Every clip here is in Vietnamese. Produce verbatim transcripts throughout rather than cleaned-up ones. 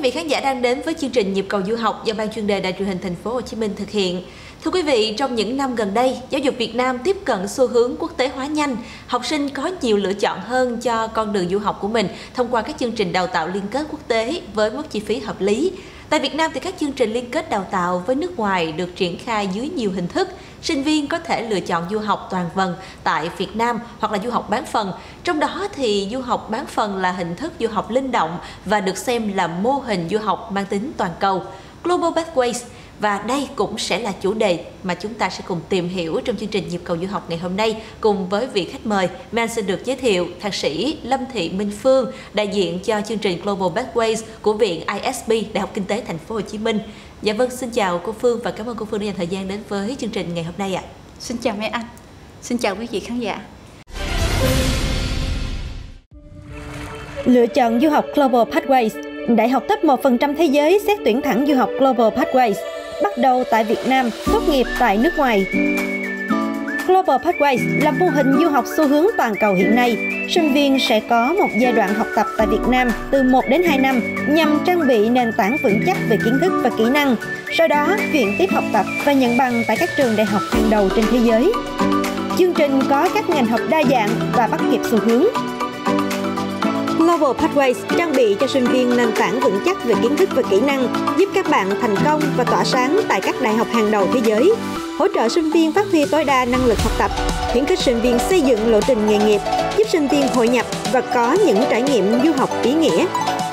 vị khán giả đang đến với chương trình Nhịp cầu du học do Ban chuyên đề Đài truyền hình Thành phố Hồ Chí Minh thực hiện. Thưa quý vị, trong những năm gần đây, giáo dục Việt Nam tiếp cận xu hướng quốc tế hóa nhanh. Học sinh có nhiều lựa chọn hơn cho con đường du học của mình thông qua các chương trình đào tạo liên kết quốc tế với mức chi phí hợp lý. Tại Việt Nam thì các chương trình liên kết đào tạo với nước ngoài được triển khai dưới nhiều hình thức. Sinh viên có thể lựa chọn du học toàn phần tại Việt Nam hoặc là du học bán phần. Trong đó thì du học bán phần là hình thức du học linh động và được xem là mô hình du học mang tính toàn cầu, Global Pathways. Và đây cũng sẽ là chủ đề mà chúng ta sẽ cùng tìm hiểu trong chương trình Nhịp cầu du học ngày hôm nay cùng với vị khách mời. Mình xin được giới thiệu thạc sĩ Lâm Thị Minh Phương, đại diện cho chương trình Global Pathways của Viện I S B, Đại học Kinh tế Thành phố Hồ Chí Minh. Dạ vâng, xin chào cô Phương và cảm ơn cô Phương đã dành thời gian đến với chương trình ngày hôm nay ạ. Xin chào mấy anh, xin chào quý vị khán giả. Lựa chọn du học Global Pathways. Đại học top một phần trăm thế giới xét tuyển thẳng du học Global Pathways, bắt đầu tại Việt Nam, tốt nghiệp tại nước ngoài. Global Pathways là mô hình du học xu hướng toàn cầu hiện nay. Sinh viên sẽ có một giai đoạn học tập tại Việt Nam từ một đến hai năm nhằm trang bị nền tảng vững chắc về kiến thức và kỹ năng. Sau đó, chuyển tiếp học tập và nhận bằng tại các trường đại học hàng đầu trên thế giới. Chương trình có các ngành học đa dạng và bắt kịp xu hướng. Global Pathways trang bị cho sinh viên nền tảng vững chắc về kiến thức và kỹ năng, giúp các bạn thành công và tỏa sáng tại các đại học hàng đầu thế giới. Hỗ trợ sinh viên phát huy tối đa năng lực học tập, khuyến khích sinh viên xây dựng lộ trình nghề nghiệp, giúp sinh viên hội nhập và có những trải nghiệm du học ý nghĩa.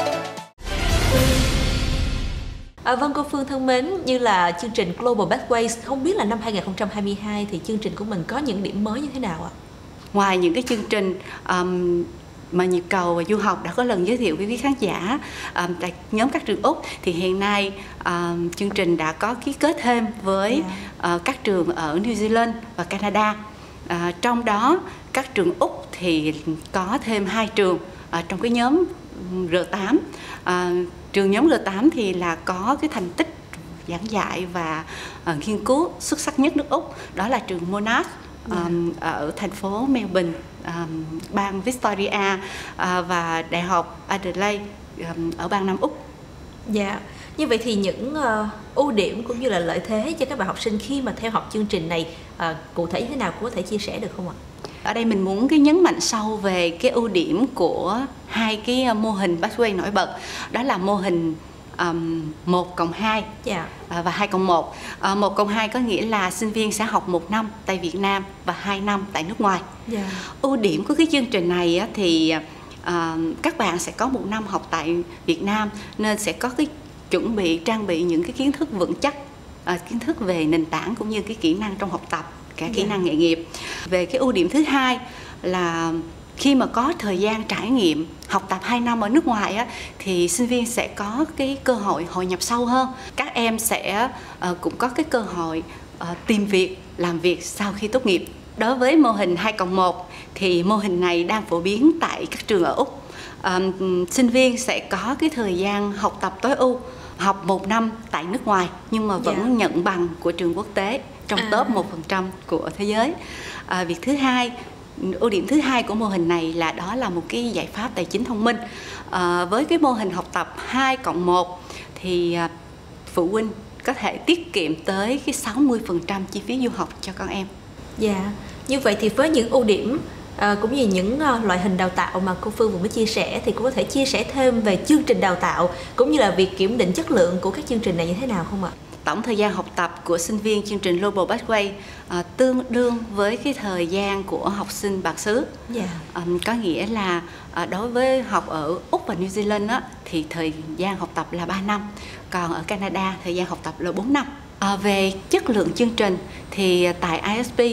À, vâng cô Phương thân mến, như là chương trình Global Pathways, không biết là năm hai nghìn không trăm hai mươi hai thì chương trình của mình có những điểm mới như thế nào ạ? Ngoài những cái chương trình um, mà Nhịp cầu và du học đã có lần giới thiệu với quý khán giả um, tại nhóm các trường Úc, thì hiện nay um, chương trình đã có ký kết thêm với yeah. uh, các trường ở New Zealand và Canada. Uh, trong đó các trường Úc thì có thêm hai trường uh, trong cái nhóm R tám. Uh, trường nhóm R tám thì là có cái thành tích giảng dạy và uh, nghiên cứu xuất sắc nhất nước Úc, đó là trường Monash um, yeah. ở thành phố Melbourne, um, bang Victoria, uh, và Đại học Adelaide um, ở bang Nam Úc. Dạ, yeah. Như vậy thì những uh, ưu điểm cũng như là lợi thế cho các bạn học sinh khi mà theo học chương trình này uh, cụ thể như thế nào, có thể chia sẻ được không ạ? Ở đây mình muốn cái nhấn mạnh sâu về cái ưu điểm của hai cái mô hình pathway nổi bật, đó là mô hình um, một cộng hai yeah. và hai cộng một. Uh, một cộng hai có nghĩa là sinh viên sẽ học một năm tại Việt Nam và hai năm tại nước ngoài. Yeah. Ưu điểm của cái chương trình này á, thì uh, các bạn sẽ có một năm học tại Việt Nam nên sẽ có cái chuẩn bị trang bị những cái kiến thức vững chắc, uh, kiến thức về nền tảng cũng như cái kỹ năng trong học tập, cả kỹ yeah. năng nghề nghiệp. Về cái ưu điểm thứ hai là khi mà có thời gian trải nghiệm học tập hai năm ở nước ngoài á, thì sinh viên sẽ có cái cơ hội hội nhập sâu hơn. Các em sẽ uh, cũng có cái cơ hội uh, tìm việc, làm việc sau khi tốt nghiệp. Đối với mô hình hai cộng một thì mô hình này đang phổ biến tại các trường ở Úc. Uh, sinh viên sẽ có cái thời gian học tập tối ưu, học một năm tại nước ngoài nhưng mà vẫn yeah. nhận bằng của trường quốc tế trong à. top một phần trăm của thế giới. À, việc thứ hai, ưu điểm thứ hai của mô hình này là đó là một cái giải pháp tài chính thông minh. À, với cái mô hình học tập hai cộng một thì à, phụ huynh có thể tiết kiệm tới cái sáu mươi phần trăm chi phí du học cho con em. Dạ, như vậy thì với những ưu điểm à, cũng như những uh, loại hình đào tạo mà cô Phương vừa mới chia sẻ thì cô có thể chia sẻ thêm về chương trình đào tạo cũng như là việc kiểm định chất lượng của các chương trình này như thế nào không ạ? Tổng thời gian học tập của sinh viên chương trình Global Pathway uh, tương đương với cái thời gian của học sinh bản xứ. Yeah. Um, có nghĩa là uh, đối với học ở Úc và New Zealand á, thì thời gian học tập là ba năm, còn ở Canada thời gian học tập là bốn năm. Uh, về chất lượng chương trình thì tại I S B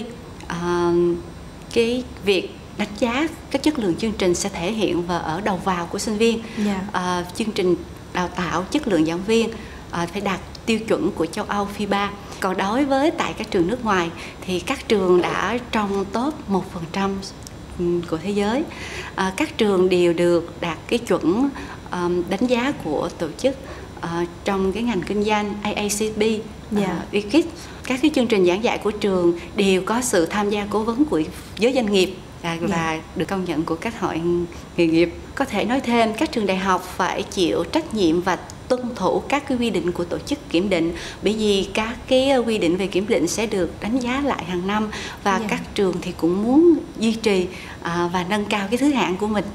uh, cái việc đánh giá các chất lượng chương trình sẽ thể hiện vào ở đầu vào của sinh viên. Yeah. Uh, chương trình đào tạo chất lượng giảng viên uh, phải đạt tiêu chuẩn của châu Âu F I B A. Còn đối với tại các trường nước ngoài thì các trường đã trong top một phần trăm của thế giới. À, các trường đều được đạt cái chuẩn um, đánh giá của tổ chức uh, trong cái ngành kinh doanh A A C B, yeah. uh, U K I T. Các cái chương trình giảng dạy của trường đều có sự tham gia cố vấn của giới doanh nghiệp và, yeah. và được công nhận của các hội nghề nghiệp. Có thể nói thêm các trường đại học phải chịu trách nhiệm và tuân thủ các cái quy định của tổ chức kiểm định, bởi vì các cái quy định về kiểm định sẽ được đánh giá lại hàng năm, và yeah. các trường thì cũng muốn duy trì à, và nâng cao cái thứ hạng của mình.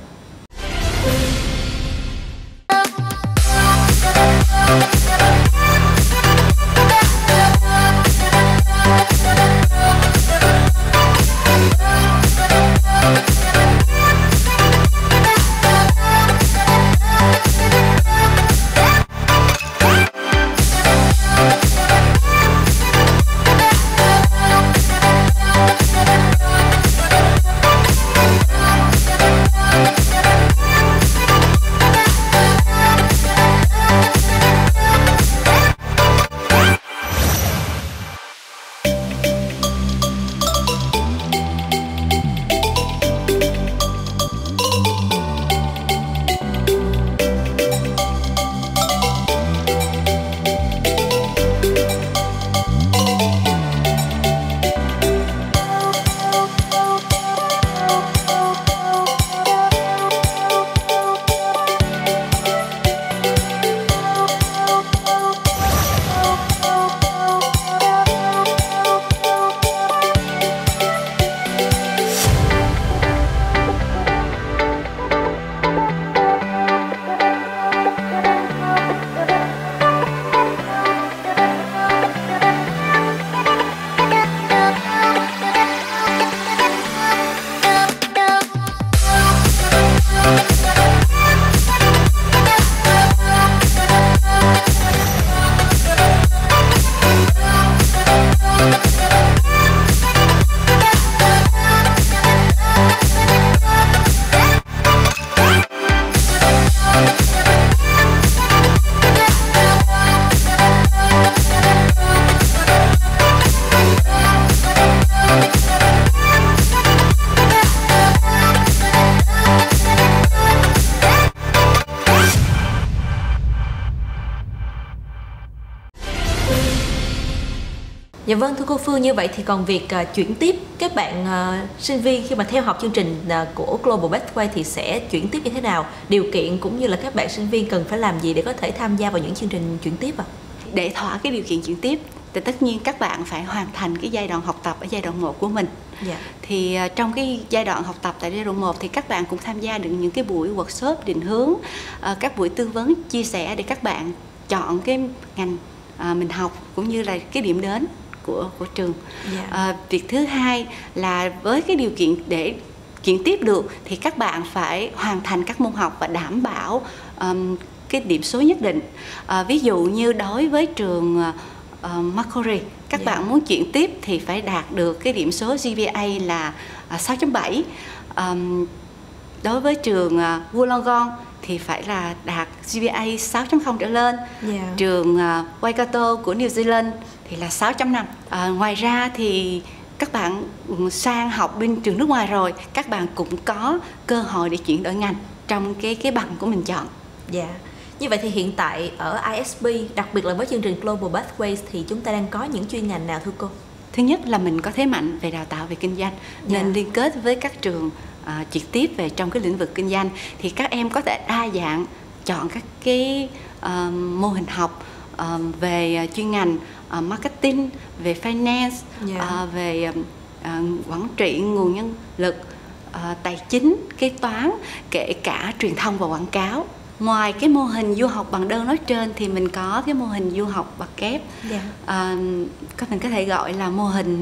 Dạ vâng, thưa cô Phương, như vậy thì còn việc uh, chuyển tiếp các bạn uh, sinh viên khi mà theo học chương trình uh, của Global Pathway thì sẽ chuyển tiếp như thế nào? Điều kiện cũng như là các bạn sinh viên cần phải làm gì để có thể tham gia vào những chương trình chuyển tiếp ạ? À? Để thỏa cái điều kiện chuyển tiếp thì tất nhiên các bạn phải hoàn thành cái giai đoạn học tập ở giai đoạn một của mình. Dạ. Thì uh, trong cái giai đoạn học tập tại giai đoạn một thì các bạn cũng tham gia được những cái buổi workshop định hướng, uh, các buổi tư vấn chia sẻ để các bạn chọn cái ngành uh, mình học cũng như là cái điểm đến của của trường. Yeah. À, việc thứ hai là với cái điều kiện để chuyển tiếp được thì các bạn phải hoàn thành các môn học và đảm bảo um, cái điểm số nhất định. À, ví dụ như đối với trường uh, Macquarie, các yeah. bạn muốn chuyển tiếp thì phải đạt được cái điểm số giê pê a là uh, sáu chấm bảy. Um, đối với trường uh, Wollongong thì phải là đạt giê pê a sáu chấm không trở lên. Yeah. Trường uh, Waikato của New Zealand thì là sáu chấm năm. À, ngoài ra thì các bạn sang học bên trường nước ngoài rồi, các bạn cũng có cơ hội để chuyển đổi ngành trong cái cái bằng của mình chọn. Dạ. Như vậy thì hiện tại ở i ét pê, đặc biệt là với chương trình Global Pathways thì chúng ta đang có những chuyên ngành nào thưa cô? Thứ nhất là mình có thế mạnh về đào tạo về kinh doanh, nên yeah. liên kết với các trường uh, trực tiếp về trong cái lĩnh vực kinh doanh thì các em có thể đa dạng chọn các cái uh, mô hình học uh, về chuyên ngành uh, marketing, về finance, yeah. uh, về uh, quản trị nguồn nhân lực, uh, tài chính, kế toán, kể cả truyền thông và quảng cáo. Ngoài cái mô hình du học bằng đơn nói trên thì mình có cái mô hình du học bậc kép, yeah. à, có mình có thể gọi là mô hình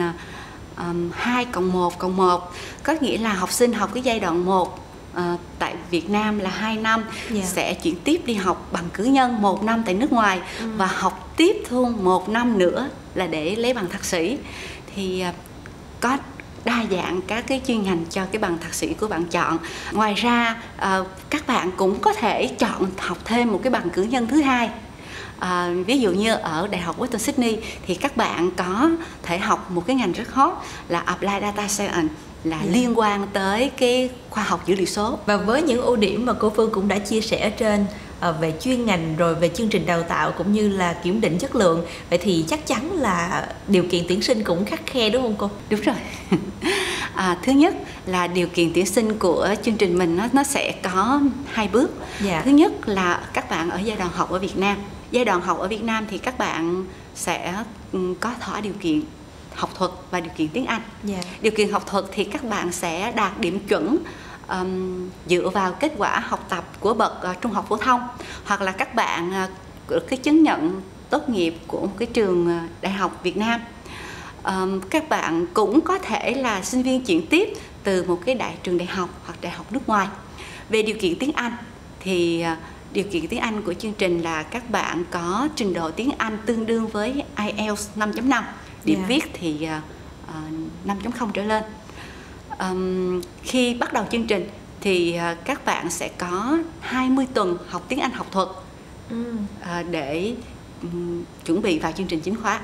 um, hai cộng một cộng một, có nghĩa là học sinh học cái giai đoạn một uh, tại Việt Nam là hai năm, yeah. sẽ chuyển tiếp đi học bằng cử nhân một năm tại nước ngoài, ừ. và học tiếp thêm một năm nữa là để lấy bằng thạc sĩ. Thì uh, có đa dạng các cái chuyên ngành cho cái bằng thạc sĩ của bạn chọn. Ngoài ra uh, các bạn cũng có thể chọn học thêm một cái bằng cử nhân thứ hai. Uh, ví dụ như ở Đại học Western Sydney thì các bạn có thể học một cái ngành rất hot là Applied Data Science, là yeah. liên quan tới cái khoa học dữ liệu số. Và với những ưu điểm mà cô Phương cũng đã chia sẻ ở trên uh, về chuyên ngành rồi về chương trình đào tạo cũng như là kiểm định chất lượng, vậy thì chắc chắn là điều kiện tuyển sinh cũng khắt khe đúng không cô? Đúng rồi. À, thứ nhất là điều kiện tuyển sinh của chương trình mình nó nó sẽ có hai bước. Yeah. Thứ nhất là các bạn ở giai đoạn học ở Việt Nam. Giai đoạn học ở Việt Nam thì các bạn sẽ có thỏa điều kiện học thuật và điều kiện tiếng Anh. Yeah. Điều kiện học thuật thì các bạn sẽ đạt điểm chuẩn um, dựa vào kết quả học tập của bậc uh, trung học phổ thông, hoặc là các bạn uh, cái chứng nhận tốt nghiệp của một cái trường uh, đại học Việt Nam. Um, các bạn cũng có thể là sinh viên chuyển tiếp từ một cái đại trường đại học hoặc đại học nước ngoài. Về điều kiện tiếng Anh thì uh, điều kiện tiếng Anh của chương trình là các bạn có trình độ tiếng Anh tương đương với ai eo năm chấm năm, điểm yeah. viết thì uh, năm chấm không trở lên. Um, khi bắt đầu chương trình thì uh, các bạn sẽ có hai mươi tuần học tiếng Anh học thuật mm. uh, để um, chuẩn bị vào chương trình chính khóa.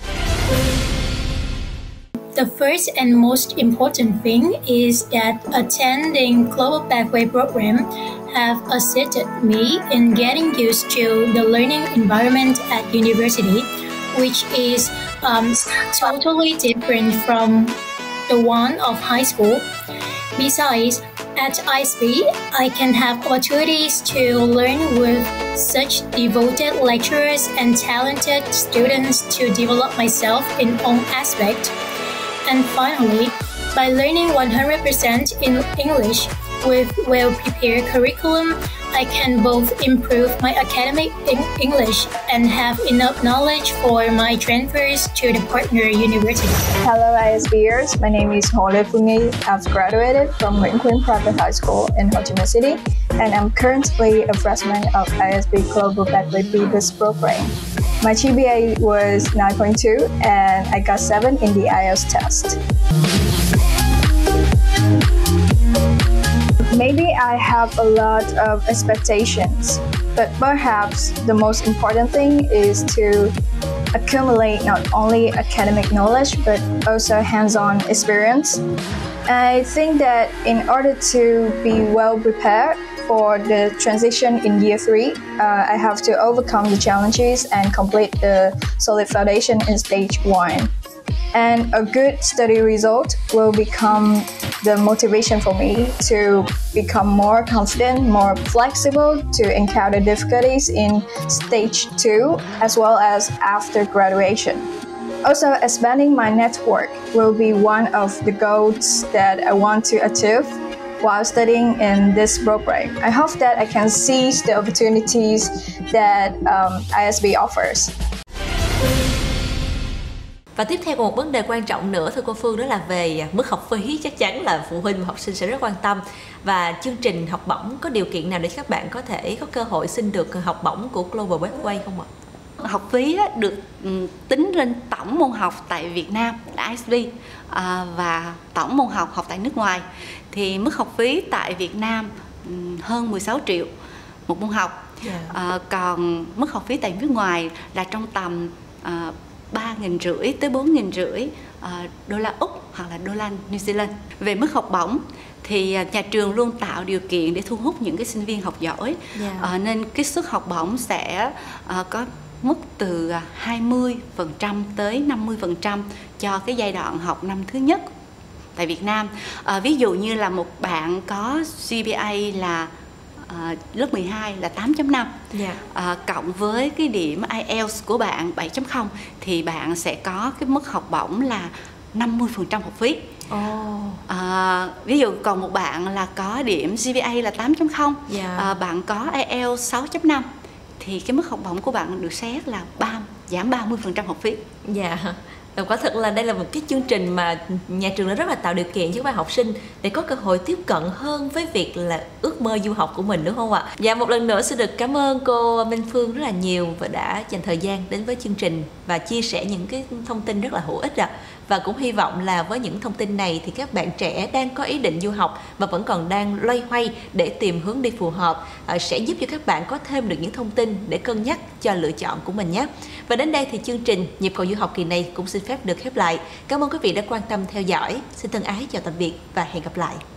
The first and most important thing is that attending Global Pathway program have assisted me in getting used to the learning environment at university, which is um, totally different from the one of high school. Besides, at I S B, I can have opportunities to learn with such devoted lecturers and talented students to develop myself in all aspects. And finally, by learning one hundred percent in English with well-prepared curriculum, I can both improve my academic English and have enough knowledge for my transfers to the partner university. Hello ISBers, my name is Hồ Lê Phương Nghi. I've graduated from Nguyễn Khuyến Private High School in Ho Chi Minh City, and I'm currently a freshman of I S B Global Pathway Previous program. My G P A was nine point two and I got seven in the I E L T S test. Maybe I have a lot of expectations, but perhaps the most important thing is to accumulate not only academic knowledge but also hands-on experience. I think that in order to be well prepared for the transition in year three, uh, I have to overcome the challenges and complete the solid foundation in stage one. And a good study result will become the motivation for me to become more confident, more flexible, to encounter difficulties in stage two as well as after graduation. Also, expanding my network will be one of the goals that I want to achieve while studying in this program. I hope that I can seize the opportunities that um, I S B offers. Và tiếp theo một vấn đề quan trọng nữa thưa cô Phương, đó là về mức học phí. Chắc chắn là phụ huynh và học sinh sẽ rất quan tâm. Và chương trình học bổng có điều kiện nào để các bạn có thể có cơ hội xin được học bổng của Global Pathway không ạ? Học phí được tính lên tổng môn học tại Việt Nam là I S B và tổng môn học học tại nước ngoài. Thì mức học phí tại Việt Nam hơn mười sáu triệu một môn học. Yeah. À, còn mức học phí tại nước ngoài là trong tầm à, ba nghìn rưỡi tới bốn nghìn rưỡi đô la Úc hoặc là đô la New Zealand. Về mức học bổng thì nhà trường luôn tạo điều kiện để thu hút những cái sinh viên học giỏi. Yeah. À, nên cái suất học bổng sẽ à, có mức từ hai mươi phần trăm tới năm mươi phần trăm cho cái giai đoạn học năm thứ nhất tại Việt Nam. À, ví dụ như là một bạn có G P A là À, lớp mười hai là tám chấm năm, yeah. à, cộng với cái điểm I E L T S của bạn bảy chấm không thì bạn sẽ có cái mức học bổng là năm mươi phần trăm học phí. Oh. À, ví dụ còn một bạn là có điểm G P A là tám chấm không, yeah. à, bạn có I E L T S sáu chấm năm thì cái mức học bổng của bạn được xét là ba, giảm ba mươi phần trăm học phí. Dạ. Yeah. Quả thật là đây là một cái chương trình mà nhà trường đã rất là tạo điều kiện cho các bạn học sinh để có cơ hội tiếp cận hơn với việc là ước mơ du học của mình, đúng không ạ? Và một lần nữa xin được cảm ơn cô Minh Phương rất là nhiều và đã dành thời gian đến với chương trình và chia sẻ những cái thông tin rất là hữu ích ạ. Và cũng hy vọng là với những thông tin này thì các bạn trẻ đang có ý định du học mà vẫn còn đang loay hoay để tìm hướng đi phù hợp sẽ giúp cho các bạn có thêm được những thông tin để cân nhắc cho lựa chọn của mình nhé. Và đến đây thì chương trình Nhịp cầu du học kỳ này cũng xin phép được khép lại. Cảm ơn quý vị đã quan tâm theo dõi. Xin thân ái chào tạm biệt và hẹn gặp lại.